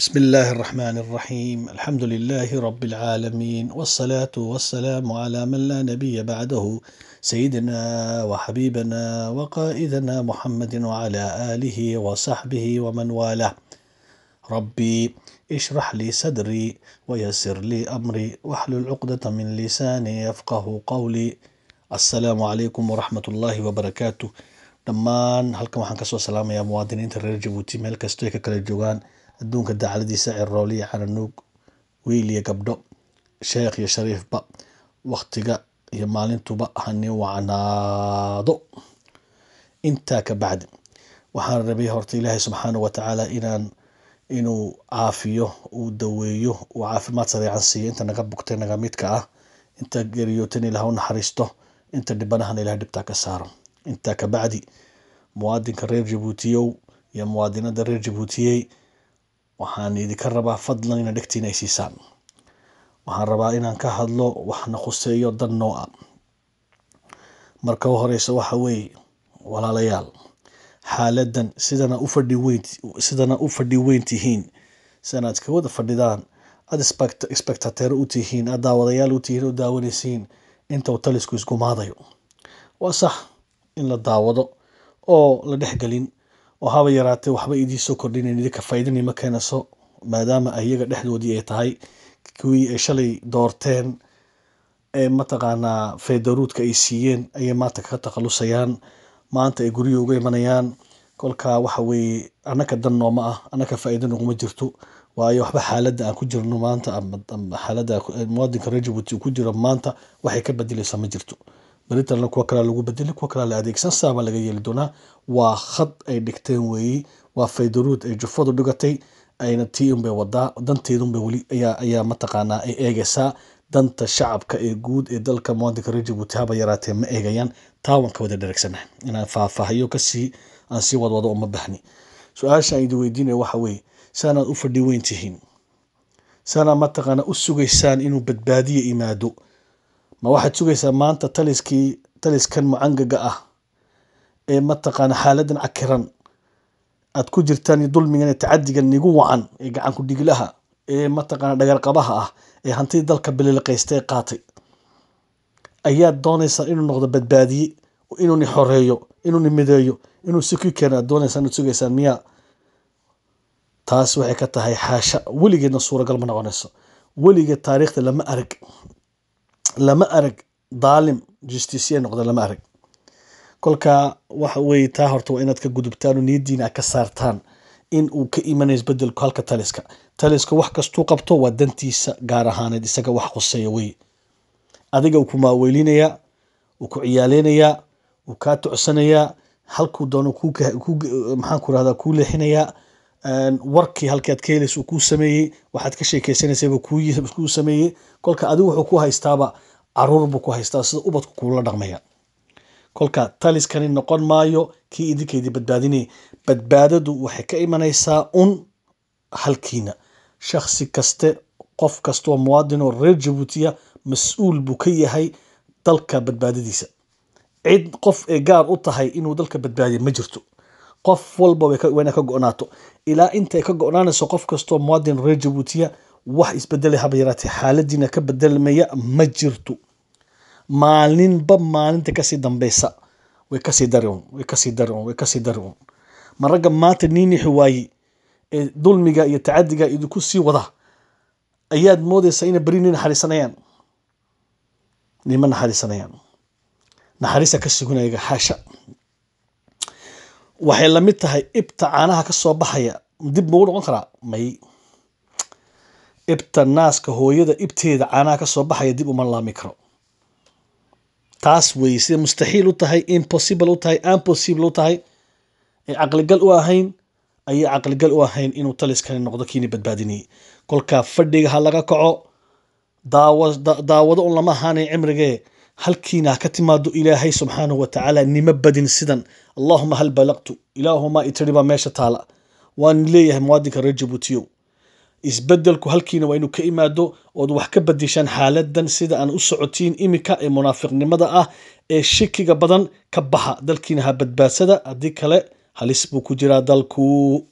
بسم الله الرحمن الرحيم. الحمد لله رب العالمين، والصلاة والسلام على من لا نبي بعده، سيدنا وحبيبنا وقائدنا محمد وعلى آله وصحبه ومن والاه. ربي اشرح لي صدري ويسر لي أمري واحلل عقدة من لساني يفقه قولي. السلام عليكم ورحمة الله وبركاته. dhammaan halkan waxaan kasoo salaamayaa muwaadiniinta reer Jabuuti meel kastoo ay ka kala joogaan adduunka dacaladiisa cirrooliya cananuug wiil iyo gabdho sheekh iyo shariifba waqtiga iyo maalintuba hani wacnaado. intaa ka bacdi waxaan rabay horta ilaahay subxaanahu watacaala inuu caafiyo uu daweeyo uu caafimaad sareecan siiyo inta naga bugtay naga midka ah, inta geeriyootan ilaah u naxariisto, inta dhibanahan ilaah dhibtaa ka saaro. intaa ka bacdi muwaadinka reer Jabuutiyow iyo muwaadinada reer Jabuutiyey waxaan idinka rabaa fadlan inaad dhegtiin ay siisaan. waxaan rabaa inaan ka hadlo waxna khuseeyo dan noo ah. marka horeysa waxa weeye walaalayaal, xaaladan sidana u fadhi weyn tihiin, sidanaad ka wada fadhidaan, aad spectator u tihiin, aad daawadayaal u tihiin, u daawanaysiin inta uu talisku isku maadayo. waa sax in la daawado oo la dhexgelin oo haba yaraatee waxba idii soo kordhinayn, idinka faa'iidani ma keenayso, maadaama ayaga dhexdoodii ay tahay kuwii ay shalay doorteen ee mataqaanaa federuudka ay siiyeen ayay maanta ka takhalusayaan, maanta ay guryo uga imanayaan. kolkaa waxa weeye annaka dan nooma ah, annaka faa'iido naguma jirto, waayo waxba xaaladda aan ku jirno maanta ama xaaladda muwaadinka reer Jabuuti ku jiro maanta waxay ka bedelaysaa ma jirto. beritanna kuwa kale lagu bedeli, kuwa kale la adeegsan saaba laga yeeli doonaa. waa khad ay dhigteen weeyi, waa faydaruud ay jufadu dhigatay, ayna tii unbay wadaa, danteedunbay weli ayaa mataqaanaa ay eegaysaa. danta shacabka ee guud ee dalka muwaadinka reer Jabuuti haba yaraatee ma eegayaan. taa waan ka wada dheregsanahay, inaan faahfaahiyo aan sii wadwado uma bahni. su-aasha aan idin weydiinaya waxa weeye, saanaad u fadhi weyn tihiin, saanaad mataqaanaa u sugaysaan inuu badbaadiye imaado. ma waxaad sugaysaa maanta taliskan mucangaga ah ee mataqaana xaaladan cakiran aad ku jirtaan iyo dulmigan iyo tacadigan nigu wacan ee gacan ku dhiglaha ee mataqaana dhagarqabaha ah ee hantidii dalka bililiqaysta ee qaatay ayaad doonaysaa inuu noqdo badbaadiye, inuu ni xoreeyo, inuu ni mideeyo, inuu siki keeno aad doonaysaa inaad sugaysaan miyaa? taas waxay ka tahay xaasha, weligeedna suuragal ma noqonayso. weligeed taariikhda lama arag daalim justiciya noqda, lama arag. kolkaa waxa weeye taa horta waa inaad ka gudubtaan oo niyadiina ka saartaan in uu ka imanayo isbedelku halka taliska wax kastuu qabto waa dantiisa gaar ahaaneed, isaga wax khuseeya wey. adiga uu ku maaweelinayaa, uu ku ciyaaleynayaa, uu kaa tucsanayaa, halkuu doono maxaan ku rahdaa kuu leexinayaa. warkii halkii aad ka helaysa uu kuu sameeyey, waxaad ka sheekeysanaysayba kuu sameeyey. kolka adigu wuxuu ku haystaaba caruur buu ku haystaa, sida ubadku kuula dhaqmaya. kolka taliskani noqon maayo kii idinkeydii badbaadinayay. badbaadadu waxay ka imanaysaa halkiina. shakhsi kaste, qof kastoo muwaadin oo reer Jabuutiya mas-uul buu ka yahay dalka badbaadadiisa. cid qof ee gaar u tahay inuu dalka badbaadiyo ma jirto. qof walba wayna ka go'naato ilaa intay ka go'naanayso. qof kastoo muwaadin reer Jabuutiya wax isbedelay haba yaraatee xaaladiina ka bedelmaya ma jirto. maalinba maalinta kasii dambeysa way kasii dari un. ma ragga maanta niinixi waaye ee dulmiga iyo tacadiga idinku sii wada ayaad moodaysaa inay beri nin naxariisanayaan? nima naxariisanayaan, naxariista ka sugunaya xaasha. waxay la mid tahay ibta caanaha ka soo baxaya, dib ma u noqon karaa? may. ibta naaska hooyada ibteeda caanaha ka soo baxaya dib uma laami karo. taas wey sida mustaxiil u tahay, impossible u tahay, impossible u tahay, ee caqligal u ahayn, ayay caqligal u ahayn inuu taliskani noqdo kiini badbaadinayay. kolkaa fadhiga ha laga kaco, daawado un lama ahaanay cimrigee. halkiina ha ka timaado. ilaahay subxaanahu watacaala nima badin sidan. allahuma hal balaqtu, ilaahuma itiri baa meesha taala. waan leeyahay muwaadinka reer Jabuutiyow, isbedelku halkiina waa inuu ka imaado ood wax ka bedeshaan xaaladan sida aan u socotiin imika ee munaafiqnimada ah ee shikiga badan ka baxa. dalkiina ha badbaadsada, haddii kale halis buu ku jiraa dalku.